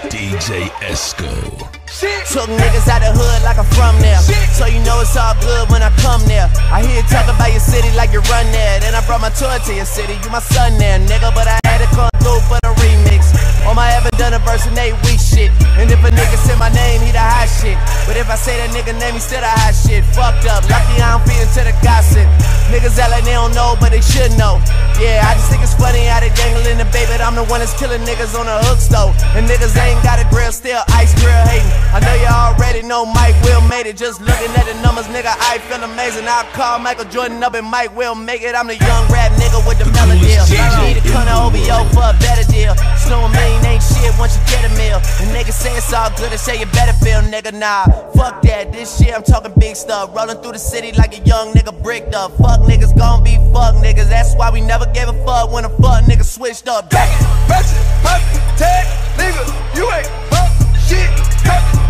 DJ Esco. Took niggas out the hood like I'm from there. So you know it's all good when I come there. I hear you talk about your city like you run there. Then I brought my tour to your city, you my son there, nigga. But I had to come through for the remix. On my haven't done a verse in 8 weeks shit. And if a nigga say my name, he the hot shit. But if I say that nigga name, he still the hot shit. Fucked up, lucky I don't feed into the gossip. Niggas act like they don't know, but they should know. Yeah, I just think it's funny how they dangling the baby. I'm the one that's killing niggas on the hook stove. And niggas ain't got a grill, still ice grill hating. I know you already know Mike Will made it. Just looking at the numbers, nigga, I feel amazing. I'll call Michael Jordan up and Mike will make it. I'm the young rap nigga with the melody. Need to come to OVO for a better deal. Snow a million ain't shit once you get a meal. And niggas say it's all good and say you better feel, nigga. Nah, fuck that, this shit I'm talking big stuff. Rolling through the city like a young nigga bricked up. Fuck niggas gon' be fuck niggas. That's why we never gave a fuck when a fuck nigga switched up. Back it, ratchet, poppin', tag, nigga, you ain't fuck shit, talkin'.